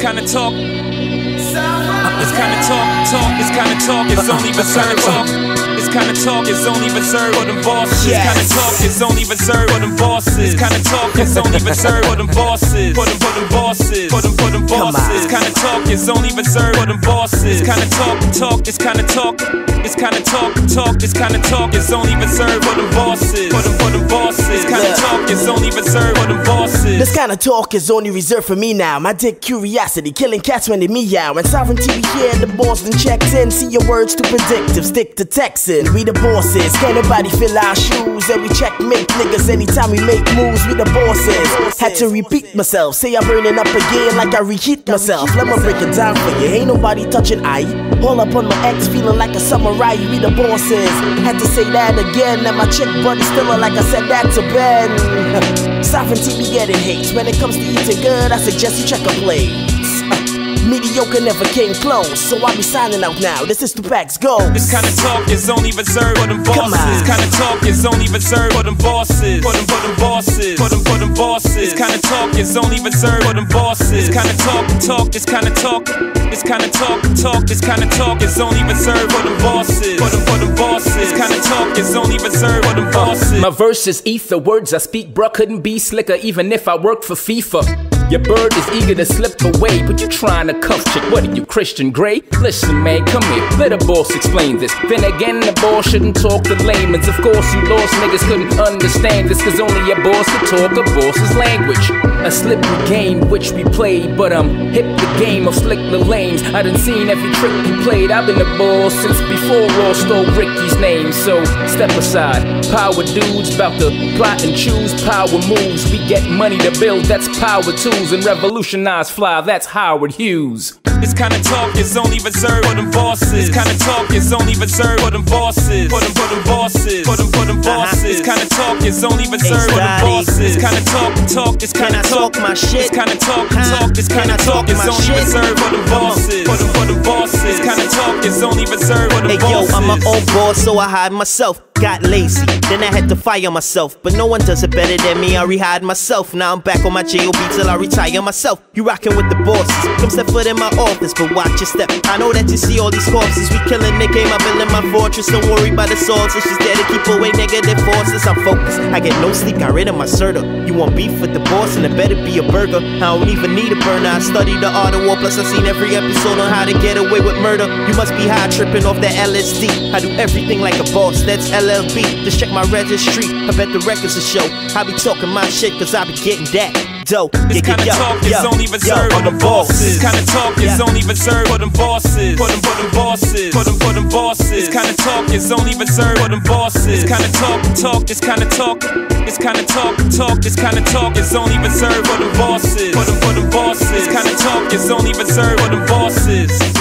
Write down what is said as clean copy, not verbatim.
kind of talk. This kind of talk is only reserved talk. This kind of talk is only reserved for them bosses. This kind of talk is only reserved for them bosses. This kind of talk is only reserved for them bosses. For them bosses. For them bosses. This kind of talk is only reserved for them bosses. This kind of talk. This kind of talk. This kind of talk. This kind of talk is only reserved for them bosses. For them bosses. This kind of talk is only reserved for them bosses. This kind of talk is only reserved for me now. My dick curiosity, killing cats when they meow. And sovereignty we hear the boss then checks in. See your words too predictive, stick to texting. We the bosses, can't nobody fill our shoes. And we checkmate niggas anytime we make moves. We the bosses. Had to repeat myself, say I'm burning up again like I reheat myself. Let me break it down for you, ain't nobody touching I. All up on my ex, feeling like a samurai. We the bosses. Had to say that again, and my chick buddy still like I said that to Ben. Sovereignty be getting hates. When it comes to eating good, I suggest you check a plate. Mediocre never came close, so I'll be signing out now. This is Tupac's Go. This kind of talk is only reserved for them bosses. This kind of talk is only reserved for them bosses. For them bosses. For them bosses. This kind of talk is only reserved for them bosses. This kind of talk. This kind of talk. This kind of talk. This kind of talk is only reserved for them bosses. For them bosses. This kind of talk is only reserved for them bosses. My verse is ether, words I speak, bruh, couldn't be slicker even if I worked for FIFA. Your bird is eager to slip away, but you trying to cuff chick. What are you, Christian Grey? Listen, man, come here, let a boss explain this. Then again, the boss shouldn't talk to layman's. Of course, you lost niggas couldn't understand this, cause only your boss could talk a boss's language. A slippery game which we played, but hip the game of slick the lanes. I done seen every trick you played. I've been the boss since before Ross stole Ricky's name. So step aside, power dudes bout to plot and choose power moves. We get money to build, that's power too. And revolutionize fly, that's Howard Hughes. This kind of talk is only reserved for them bosses. This kind of talk is only reserved for them bosses. For them bosses. For them bosses. This kind of talk is only reserved for them bosses. This kind of talk. This kind of talk. My shit. This kind of talk. This kind of talk is only reserved for them bosses. For them bosses. This kind of talk is only reserved for them bosses. Hey yo, I'm my own boss, so I hide myself. Got lazy, then I had to fire myself. But no one does it better than me, I rehired myself. Now I'm back on my J.O.B. till I retire myself. You rockin' with the bosses, come step foot in my office, but watch your step. I know that you see all these corpses, we killing, they came up building my fortress. Don't worry about the swords, it's just there to keep away negative forces. I'm focused, I get no sleep, got rid of my Serta. You want beef with the boss and it better be a burger. I don't even need a burner, I studied the art of war. Plus I seen every episode on how to get away with murder. You must be high tripping off that LSD. I do everything like a boss, that's LLB. Just check my registry, I bet the records will show. I be talking my shit cause I be getting that dope. This kind of talk is only reserved for them bosses. This kind of talk is only reserved for them bosses. For them bosses. For them bosses. This kind of talk is only reserved for them bosses. This kind of talk. This kind of talk. This kind of talk. This kind of talk is only reserved for them bosses. For them bosses. This kind of talk is only reserved for them bosses.